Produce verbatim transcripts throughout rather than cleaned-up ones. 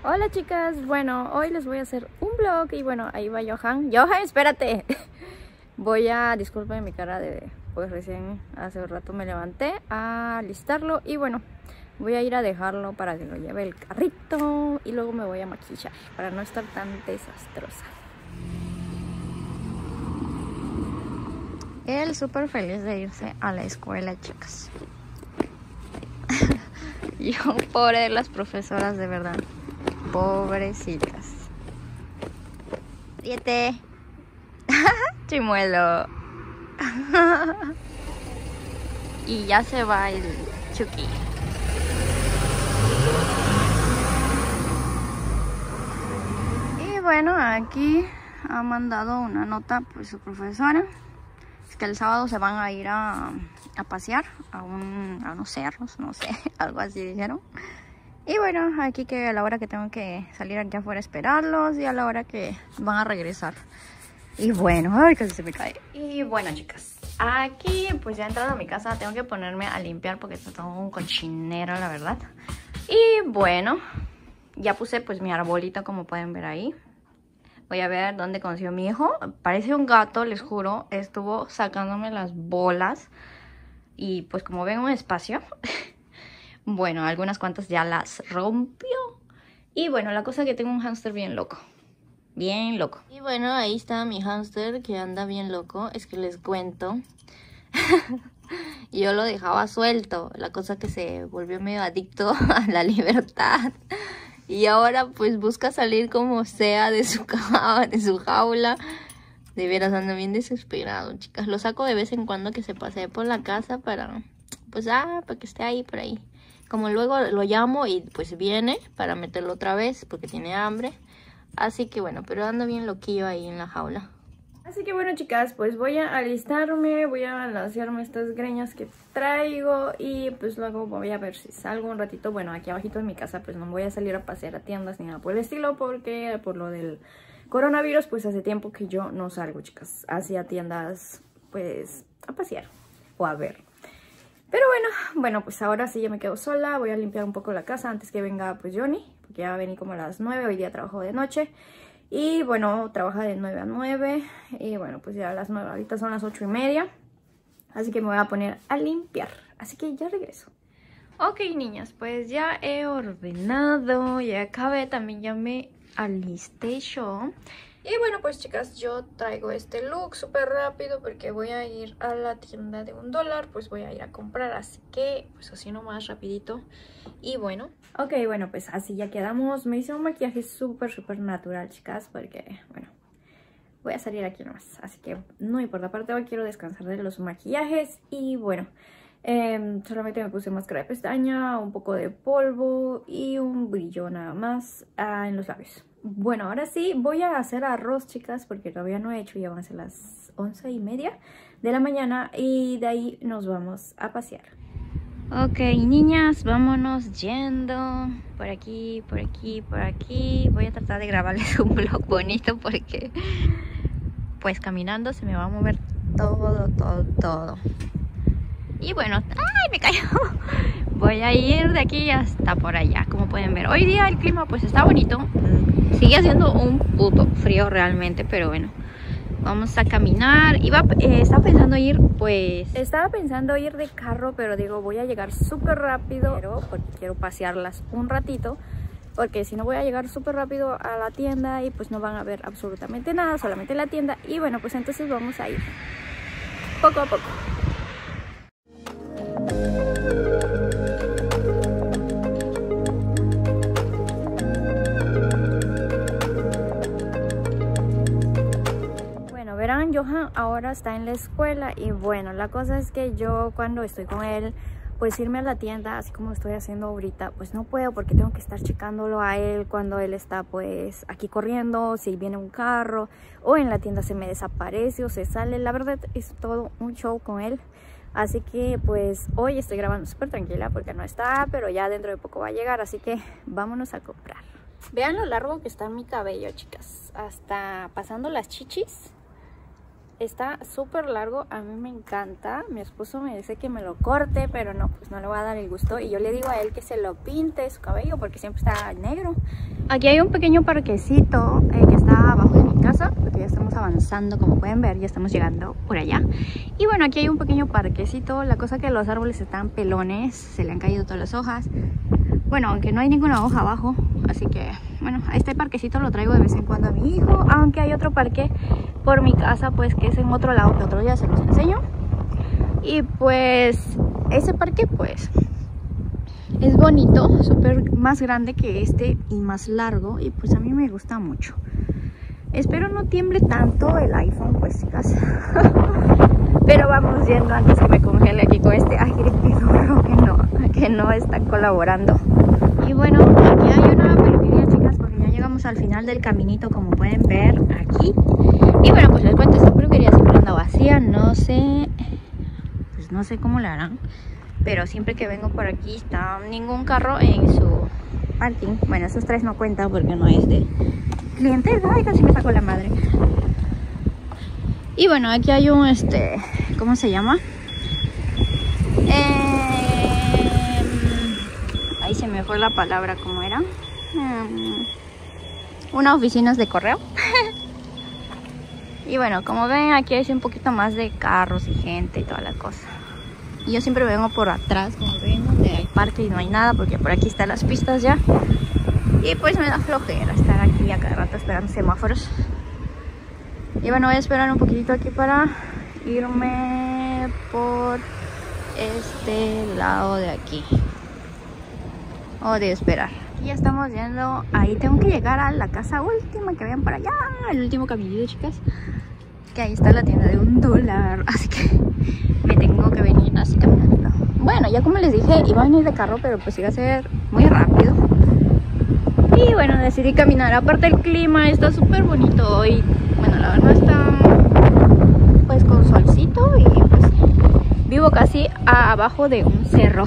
Hola chicas, bueno, hoy les voy a hacer un vlog y bueno, ahí va Johan. Johan, espérate. Voy a, disculpen mi cara de, pues recién hace un rato me levanté a alistarlo y bueno, voy a ir a dejarlo para que lo lleve el carrito y luego me voy a maquillar para no estar tan desastrosa. Él súper feliz de irse a la escuela, chicas. Yo, pobre de las profesoras, de verdad. Pobrecitas. Siete. Chimuelo. Y ya se va el Chucky. Y bueno, aquí ha mandado una nota pues su profesora. Es que el sábado se van a ir a, a pasear a, un, a unos cerros, no sé, algo así dijeron. Y bueno, aquí que a la hora que tengo que salir aquí afuera a esperarlos y a la hora que van a regresar. Y bueno, ay, casi se me cae. Y bueno, chicas, aquí pues ya he entrado a mi casa, tengo que ponerme a limpiar porque está todo un cochinero, la verdad. Y bueno, ya puse pues mi arbolito como pueden ver ahí. Voy a ver dónde conoció mi hijo. Parece un gato, les juro. Estuvo sacándome las bolas. Y pues como ven, un espacio. Bueno, algunas cuantas ya las rompió. Y bueno, la cosa es que tengo un hámster bien loco. Bien loco. Y bueno, ahí está mi hámster que anda bien loco. Es que les cuento. Yo lo dejaba suelto. La cosa es que se volvió medio adicto a la libertad. Y ahora pues busca salir como sea de su caja, de su jaula. De veras anda bien desesperado, chicas. Lo saco de vez en cuando que se pasee por la casa para, pues, ah, para que esté ahí por ahí. Como luego lo llamo y pues viene para meterlo otra vez porque tiene hambre. Así que bueno, pero anda bien loquillo ahí en la jaula. Así que bueno, chicas, pues voy a alistarme, voy a lanzarme estas greñas que traigo y pues luego voy a ver si salgo un ratito. Bueno, aquí abajito en mi casa pues no voy a salir a pasear a tiendas ni nada por el estilo porque por lo del coronavirus pues hace tiempo que yo no salgo, chicas, hacia tiendas pues a pasear o a ver. Pero bueno, bueno pues ahora sí ya me quedo sola, voy a limpiar un poco la casa antes que venga pues Johnny, porque ya vení como a las nueve, hoy día trabajo de noche. Y bueno, trabaja de nueve a nueve. Y bueno, pues ya a las nueve, ahorita son las ocho y media. Así que me voy a poner a limpiar. Así que ya regreso. Ok, niñas, pues ya he ordenado. Ya acabé, también ya me alisté yo. Y bueno, pues chicas, yo traigo este look súper rápido porque voy a ir a la tienda de un dólar. Pues voy a ir a comprar, así que pues así nomás rapidito. Y bueno, ok, bueno, pues así ya quedamos. Me hice un maquillaje súper, súper natural, chicas, porque, bueno, voy a salir aquí nomás. Así que no importa, aparte hoy quiero descansar de los maquillajes. Y bueno, eh, solamente me puse máscara de pestaña, un poco de polvo y un brillo nada más ah, en los labios. Bueno, ahora sí, voy a hacer arroz, chicas, porque todavía no he hecho. Ya van a ser las once y media de la mañana y de ahí nos vamos a pasear. Ok, niñas, vámonos yendo por aquí, por aquí, por aquí. Voy a tratar de grabarles un vlog bonito porque pues caminando se me va a mover todo, todo, todo. Y bueno, ¡ay, me cayó! Voy a ir de aquí hasta por allá, como pueden ver. Hoy día el clima pues está bonito. Sigue haciendo un puto frío realmente, pero bueno. Vamos a caminar. Iba, eh, estaba pensando ir, pues... Estaba pensando ir de carro, pero digo, voy a llegar súper rápido. Pero porque quiero pasearlas un ratito. Porque si no voy a llegar súper rápido a la tienda y pues no van a ver absolutamente nada, solamente la tienda. Y bueno, pues entonces vamos a ir poco a poco. Verán, Johan ahora está en la escuela y bueno, la cosa es que yo cuando estoy con él, pues irme a la tienda, así como estoy haciendo ahorita, pues no puedo porque tengo que estar checándolo a él cuando él está pues aquí corriendo, si viene un carro o en la tienda se me desaparece o se sale. La verdad es todo un show con él, así que pues hoy estoy grabando súper tranquila porque no está, pero ya dentro de poco va a llegar, así que vámonos a comprar. Vean lo largo que está mi cabello, chicas, hasta pasando las chichis. Está súper largo, a mí me encanta. Mi esposo me dice que me lo corte, pero no, pues no le voy a dar el gusto. Y yo le digo a él que se lo pinte su cabello porque siempre está negro. Aquí hay un pequeño parquecito eh, que está abajo de mi casa, porque ya estamos avanzando, como pueden ver, ya estamos llegando por allá. Y bueno, aquí hay un pequeño parquecito. La cosa que los árboles están pelones, se le han caído todas las hojas. Bueno, aunque no hay ninguna hoja abajo, así que bueno, a este parquecito lo traigo de vez en cuando a mi hijo. Aunque hay otro parque por mi casa, pues que es en otro lado, que otro día se los enseño. Y pues ese parque pues es bonito, súper más grande que este y más largo, y pues a mí me gusta mucho. Espero no tiemble tanto el iPhone, pues chicas. Pero vamos yendo antes que me congele aquí con este aire pedorro que no, que no está colaborando. Y bueno, aquí hay una peluquería, chicas, porque ya llegamos al final del caminito, como pueden ver aquí. Y bueno, pues les cuento, esta peluquería siempre anda vacía, no sé, pues no sé cómo la harán. Pero siempre que vengo por aquí está ningún carro en su parking. Bueno, esos tres no cuentan porque no es de clientes. Ay, casi me sacó la madre. Y bueno, aquí hay un, este, ¿cómo se llama? Eh, ahí se me fue la palabra, ¿cómo era? Um, unas oficinas de correo. Y bueno, como ven, aquí hay un poquito más de carros y gente y toda la cosa. Y yo siempre vengo por atrás, como ven, donde hay parque y no hay nada, porque por aquí están las pistas ya. Y pues me da flojera estar aquí a cada rato esperando semáforos. Y bueno, voy a esperar un poquitito aquí para irme por este lado de aquí. Odio esperar. Aquí ya estamos yendo, ahí tengo que llegar a la casa última que vean por allá, el último caminito, chicas. Que ahí está la tienda de un dólar, así que me tengo que venir así caminando. Bueno, ya como les dije, iba a venir de carro, pero pues iba a ser muy rápido. Y bueno, decidí caminar. Aparte el clima está súper bonito hoy. Bueno, la verdad está pues con solcito y pues vivo casi abajo de un cerro.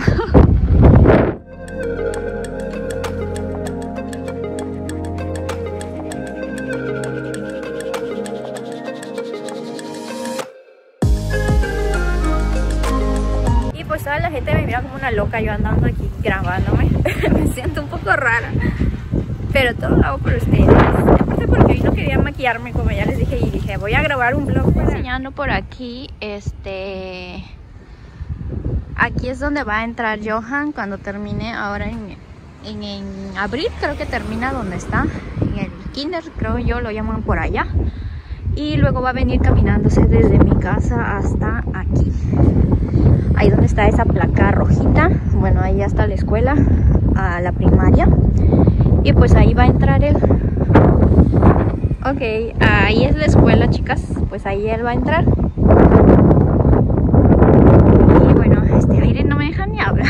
Pues toda la gente me mira como una loca yo andando aquí grabándome. Me siento un poco rara, pero todo lo hago por ustedes. Aparte porque hoy no quería maquillarme, como ya les dije, y dije voy a grabar un vlog para... enseñando por aquí. Este aquí es donde va a entrar Johan cuando termine ahora en, en, en abril. Creo que termina donde está, en el kinder, creo yo lo llaman por allá. Y luego va a venir caminándose desde mi casa hasta aquí. Ahí donde está esa placa rojita, bueno, ahí ya está la escuela, a la primaria. Y pues ahí va a entrar él. Ok, ahí es la escuela, chicas, pues ahí él va a entrar. Y bueno, este aire no me deja ni hablar.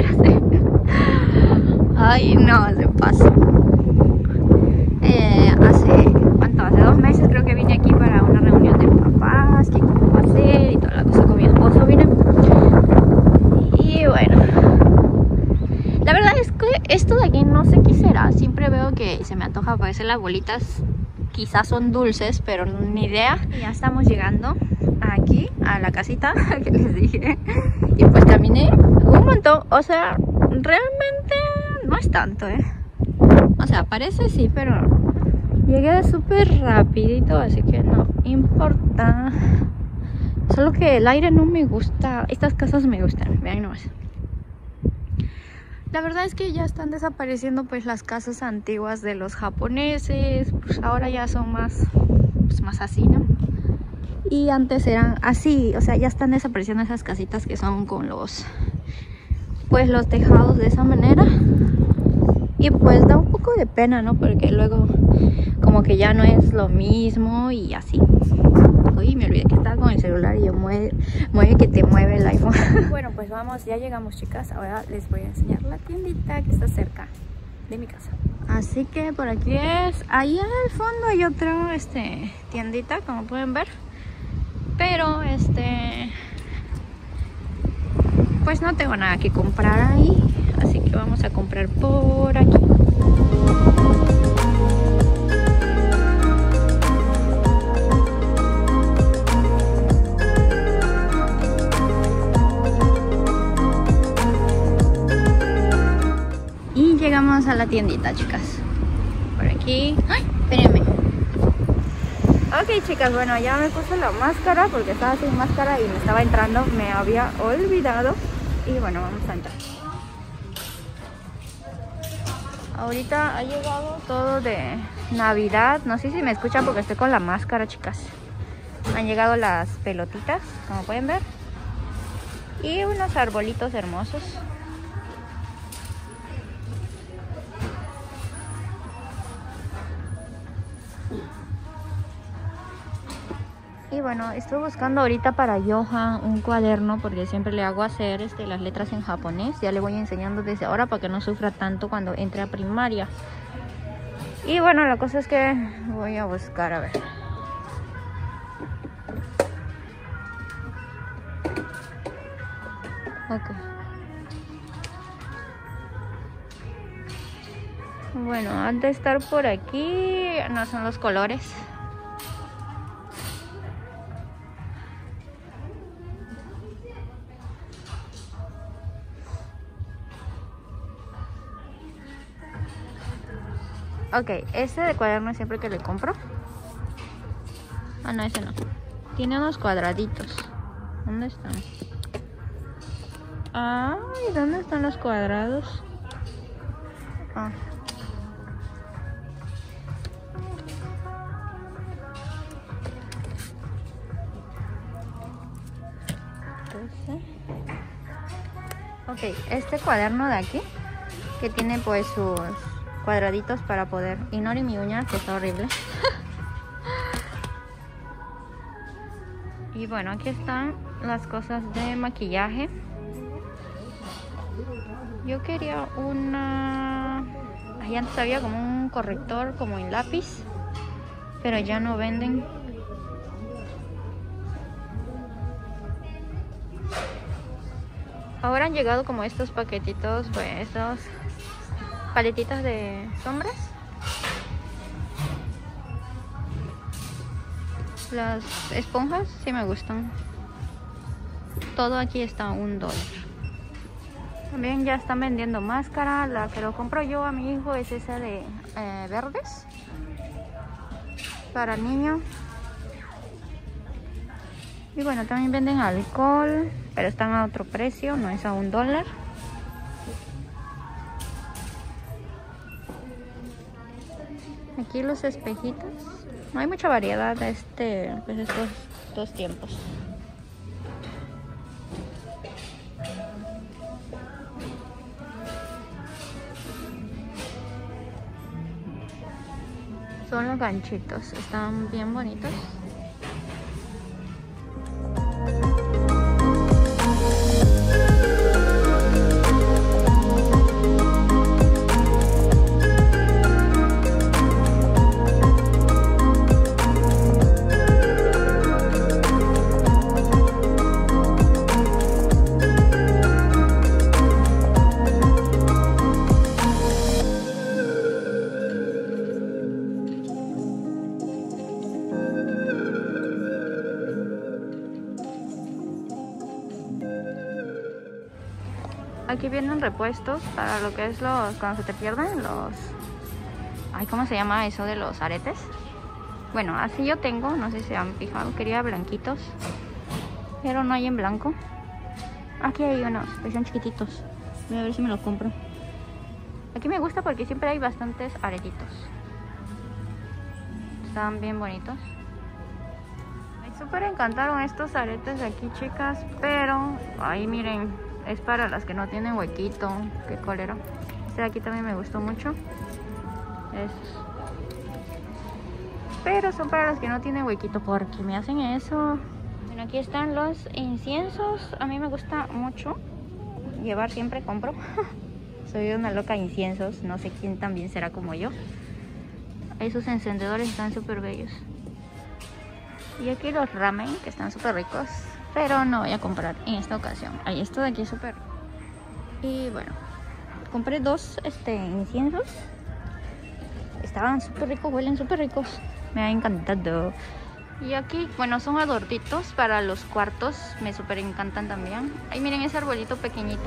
Ay, no, se pasa. Eh, hace, ¿cuánto? Hace dos meses creo que vine aquí para una reunión de papás, que cómo va a ser y toda la cosa con mi esposo vine. Y bueno, la verdad es que esto de aquí no sé qué será. Siempre veo que se me antoja, parece las bolitas, quizás son dulces, pero ni idea. Ya estamos llegando aquí a la casita que les dije. Y pues caminé un montón, o sea, realmente no es tanto, eh. O sea, parece sí, pero llegué súper rapidito, así que no importa. Solo que el aire no me gusta. Estas casas me gustan, vean nomás. La verdad es que ya están desapareciendo pues las casas antiguas de los japoneses. Pues ahora ya son más, pues, más así, ¿no? Y antes eran así, o sea, ya están desapareciendo esas casitas que son con los, pues los tejados de esa manera. Y pues da un poco de pena, ¿no? Porque luego como que ya no es lo mismo y así. Uy, me olvidé que estaba con el celular y yo mueve, mueve que te mueve el iPhone. Bueno, pues vamos, ya llegamos, chicas. Ahora les voy a enseñar la tiendita que está cerca de mi casa. Así que por aquí es, ahí al fondo hay otra este, tiendita, como pueden ver. Pero este, pues no tengo nada que comprar ahí, así que vamos a comprar por aquí. Y llegamos a la tiendita, chicas. aquí. ¡Ay! Espérenme. Ok, chicas, bueno, ya me puse la máscara porque estaba sin máscara y me estaba entrando, me había olvidado. Y bueno, vamos a entrar. Ahorita ha llegado todo de Navidad. No sé si me escuchan porque estoy con la máscara, chicas. Han llegado las pelotitas, como pueden ver. Y unos arbolitos hermosos. Y bueno, estoy buscando ahorita para Johan un cuaderno porque siempre le hago hacer este, las letras en japonés. Ya le voy enseñando desde ahora para que no sufra tanto cuando entre a primaria. Y bueno, la cosa es que voy a buscar, a ver. Ok. Bueno, han de estar por aquí. No son los colores. Ok, este de cuaderno siempre que le compro. Ah, no, ese no. Tiene unos cuadraditos. ¿Dónde están? Ay, ¿dónde están los cuadrados? Ah. Ok, este cuaderno de aquí, que tiene pues sus cuadraditos para poder... Ignore mi uña, que está horrible. Y bueno, aquí están las cosas de maquillaje. Yo quería una... Ahí antes había como un corrector, como en lápiz, pero ya no venden. Ahora han llegado como estos paquetitos, pues estos paletitas de sombras. Las esponjas sí me gustan. Todo aquí está a un dólar. También ya están vendiendo máscara. La que lo compro yo a mi hijo es esa de eh, verdes para niño. Y bueno, también venden alcohol, pero están a otro precio, no es a un dólar. Aquí los espejitos. No hay mucha variedad de este, pues estos dos tiempos. Son los ganchitos, están bien bonitos. Aquí vienen repuestos para lo que es los... Cuando se te pierden los... Ay, ¿cómo se llama eso de los aretes? Bueno, así yo tengo, no sé si se han fijado. Quería blanquitos, pero no hay en blanco. Aquí hay unos, pues son chiquititos. Voy a ver si me los compro. Aquí me gusta porque siempre hay bastantes aretitos. Están bien bonitos. Me súper encantaron estos aretes de aquí, chicas. Pero, ahí miren, es para las que no tienen huequito. Qué cólera. Este de aquí también me gustó mucho. Estos. Pero son para las que no tienen huequito, porque me hacen eso. Bueno, aquí están los inciensos. A mí me gusta mucho llevar, siempre compro. Soy una loca de inciensos. No sé quién también será como yo. Esos encendedores están súper bellos. Y aquí los ramen, que están súper ricos. Pero no voy a comprar en esta ocasión. Ahí esto de aquí es súper. Y bueno, compré dos este, inciensos. Estaban súper ricos, huelen súper ricos. Me ha encantado. Y aquí, bueno, son adornitos para los cuartos. Me súper encantan también. Ahí miren ese arbolito pequeñito.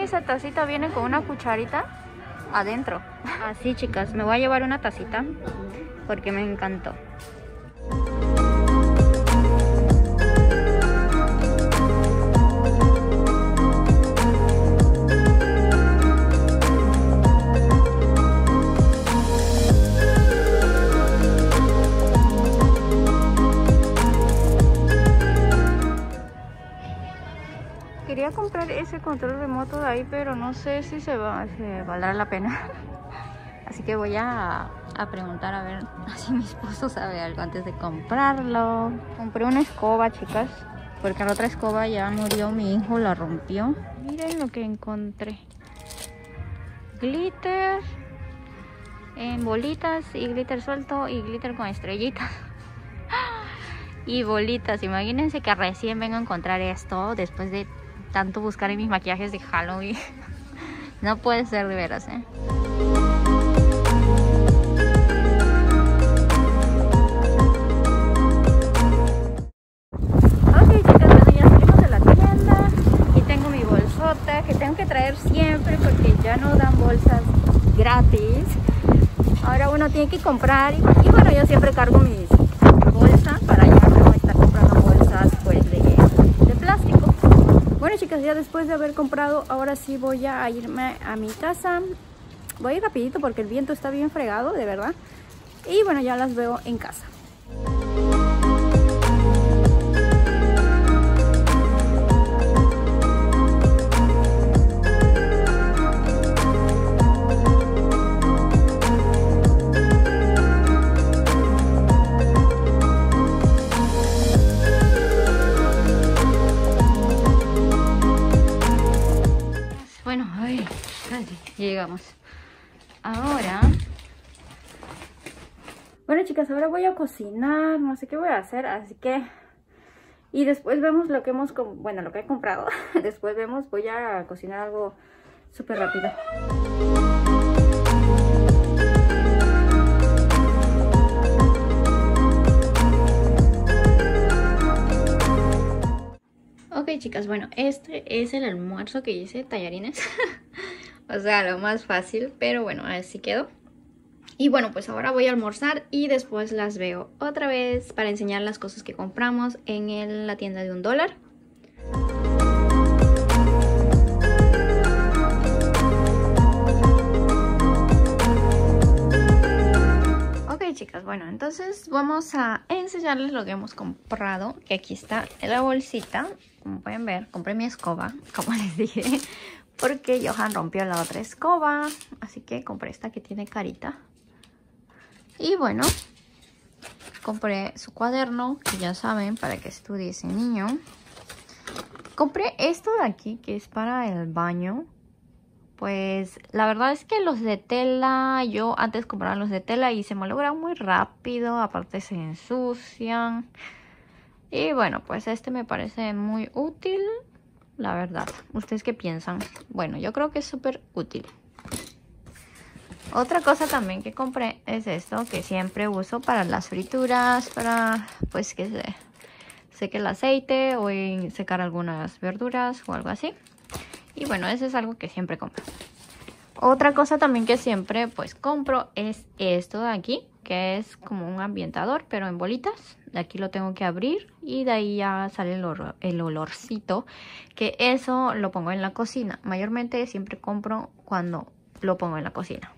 esa tacita viene con una cucharita adentro. Así, chicas, me voy a llevar una tacita porque me encantó. Quería comprar ese control remoto de ahí, pero no sé si se va, se valdrá la pena. Así que voy a, a preguntar a ver si mi esposo sabe algo antes de comprarlo. Compré una escoba, chicas, porque la otra escoba ya murió, mi hijo la rompió. Miren lo que encontré. Glitter en bolitas y glitter suelto y glitter con estrellitas. Y bolitas, imagínense que recién vengo a encontrar esto después de tanto buscar en mis maquillajes de Halloween. No puede ser de veras, ¿eh? Ok, chicas, bueno, ya salimos de la tienda. Aquí tengo mi bolsota que tengo que traer siempre porque ya no dan bolsas gratis. Ahora uno tiene que comprar y, y bueno, yo siempre cargo mis bolsas para ya no estar comprando bolsas pues de, de plástico. Bueno, chicas, ya después de haber comprado, ahora sí voy a irme a mi casa. Voy a ir rapidito porque el viento está bien fregado, de verdad. Y bueno, ya las veo en casa. Llegamos. Ahora, bueno, chicas, ahora voy a cocinar, no sé qué voy a hacer, así que y después vemos lo que hemos, bueno, lo que he comprado. Después vemos, voy a cocinar algo súper rápido. Ok, chicas, bueno, este es el almuerzo que hice, tallarines. O sea, lo más fácil, pero bueno, así quedó. Y bueno, pues ahora voy a almorzar y después las veo otra vez para enseñar las cosas que compramos en el, la tienda de un dólar. Ok, chicas, bueno, entonces vamos a enseñarles lo que hemos comprado. Que aquí está en la bolsita. Como pueden ver, compré mi escoba, como les dije, porque Johan rompió la otra escoba, así que compré esta que tiene carita. Y bueno, compré su cuaderno, que ya saben, para que estudie ese niño. Compré esto de aquí, que es para el baño. Pues la verdad es que los de tela, yo antes compraba los de tela y se malogran muy rápido, aparte se ensucian. Y bueno, pues este me parece muy útil. La verdad, ¿ustedes qué piensan? Bueno, yo creo que es súper útil. Otra cosa también que compré es esto, que siempre uso para las frituras, para pues que se seque el aceite o en secar algunas verduras o algo así. Y bueno, eso es algo que siempre compro. Otra cosa también que siempre pues compro es esto de aquí, que es como un ambientador, pero en bolitas. De aquí lo tengo que abrir y de ahí ya sale el, olor, el olorcito, que eso lo pongo en la cocina. Mayormente siempre compro cuando lo pongo en la cocina.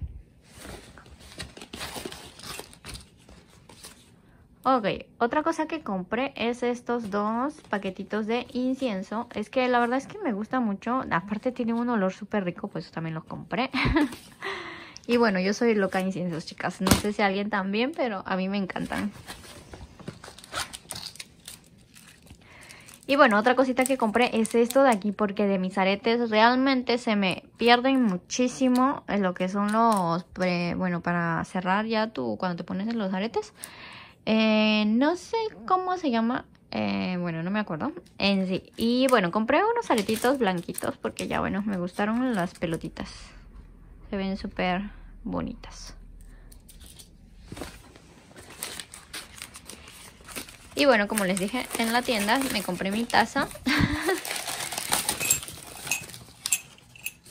Ok, otra cosa que compré es estos dos paquetitos de incienso. Es que la verdad es que me gusta mucho. Aparte tiene un olor súper rico, pues también los compré. Y bueno, yo soy loca de inciensos, chicas. No sé si alguien también, pero a mí me encantan. Y bueno, otra cosita que compré es esto de aquí, porque de mis aretes realmente se me pierden muchísimo en lo que son los, pre, bueno, para cerrar ya tú cuando te pones en los aretes. Eh, no sé cómo se llama, eh, bueno, no me acuerdo en sí. Y bueno, compré unos aretitos blanquitos porque ya, bueno, me gustaron las pelotitas. Se ven súper bonitas. Y bueno, como les dije, en la tienda me compré mi taza.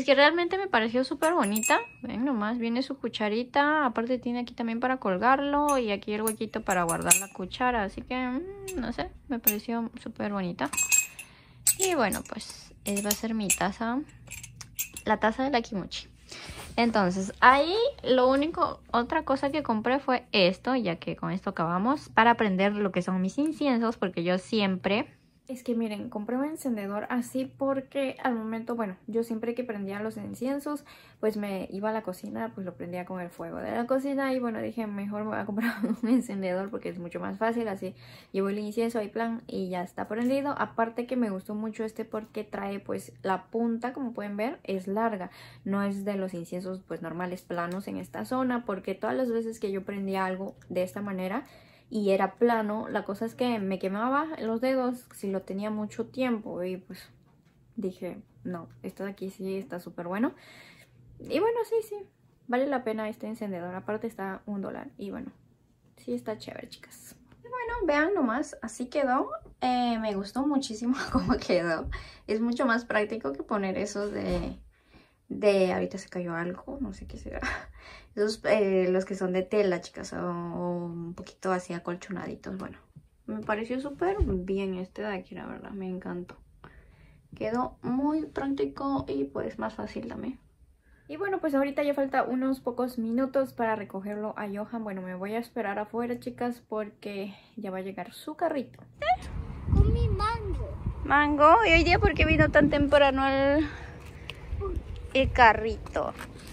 que realmente me pareció súper bonita. Ven nomás, viene su cucharita. Aparte tiene aquí también para colgarlo. Y aquí el huequito para guardar la cuchara. Así que, mmm, no sé, me pareció súper bonita. Y bueno, pues esa va a ser mi taza. La taza de la Kimochi. Entonces, ahí lo único, otra cosa que compré fue esto, ya que con esto acabamos, para prender lo que son mis inciensos, porque yo siempre... Es que miren, compré un encendedor así porque al momento, bueno, yo siempre que prendía los inciensos, pues me iba a la cocina, pues lo prendía con el fuego de la cocina y bueno, dije mejor me voy a comprar un encendedor porque es mucho más fácil, así llevo el incienso ahí plan y ya está prendido. Aparte que me gustó mucho este porque trae pues la punta, como pueden ver, es larga, no es de los inciensos pues normales planos en esta zona, porque todas las veces que yo prendía algo de esta manera y era plano, la cosa es que me quemaba los dedos si lo tenía mucho tiempo y pues dije, no, esto de aquí sí está súper bueno. Y bueno, sí, sí, vale la pena este encendedor, aparte está un dólar y bueno, sí está chévere, chicas. Y bueno, vean nomás, así quedó, eh, me gustó muchísimo cómo quedó. Es mucho más práctico que poner eso de... de ahorita se cayó algo, no sé qué será. Esos, eh, los que son de tela, chicas, o, o un poquito así acolchonaditos. Bueno, me pareció súper bien este de aquí, la verdad, me encantó. Quedó muy práctico y pues más fácil también. Y bueno, pues ahorita ya falta unos pocos minutos para recogerlo a Johan. Bueno, me voy a esperar afuera, chicas, porque ya va a llegar su carrito. Con mi mango. Mango, ¿y hoy día por qué vino tan temprano el... el carrito?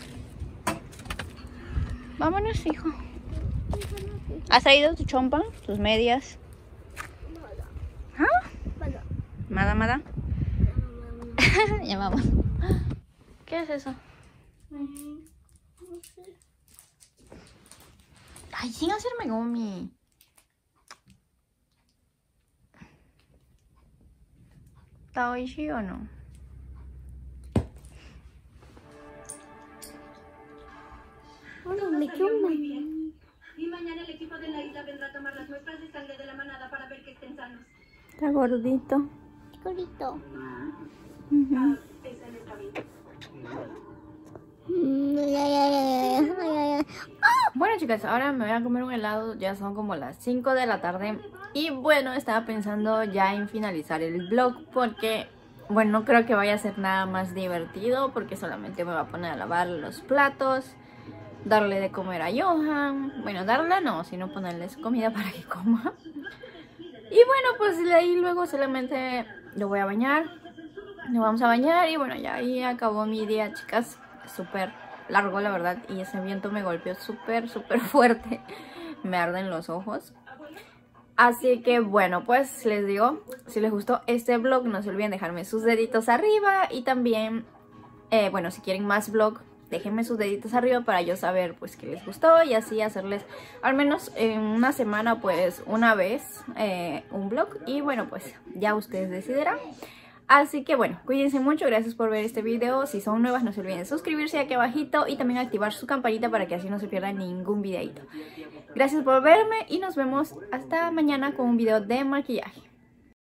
Vámonos, hijo. ¿Has traído tu chompa? ¿Tus medias? ¿Ah? Mada, mada. Ya vamos. ¿Qué es eso? Ay, sin hacerme gomi. ¿Está oishi o no? Bueno, me quedo muy bien. Y mañana el equipo de la isla vendrá a tomar las muestras de sangre de la manada para ver que estén sanos. Está gordito. Gordito. Uh-huh. Ah, esa es la vida. Bueno, chicas, ahora me voy a comer un helado. Ya son como las cinco de la tarde. Y bueno, estaba pensando ya en finalizar el vlog porque... bueno, no creo que vaya a ser nada más divertido porque solamente me voy a poner a lavar los platos, darle de comer a Johan. Bueno, darle no, sino ponerles comida para que coma. Y bueno, pues de ahí luego solamente lo voy a bañar. Nos vamos a bañar y bueno, ya ahí acabó mi día, chicas. Súper largo, la verdad. Y ese viento me golpeó súper, súper fuerte. Me arden los ojos. Así que bueno, pues les digo, si les gustó este vlog, no se olviden dejarme sus deditos arriba. Y también, eh, bueno, si quieren más vlog, déjenme sus deditos arriba para yo saber pues que les gustó. Y así hacerles al menos en una semana pues una vez eh, un vlog. Y bueno, pues ya ustedes decidirán. Así que bueno, cuídense mucho, gracias por ver este video. Si son nuevas no se olviden suscribirse aquí abajito y también activar su campanita para que así no se pierdan ningún videito. Gracias por verme y nos vemos hasta mañana con un video de maquillaje.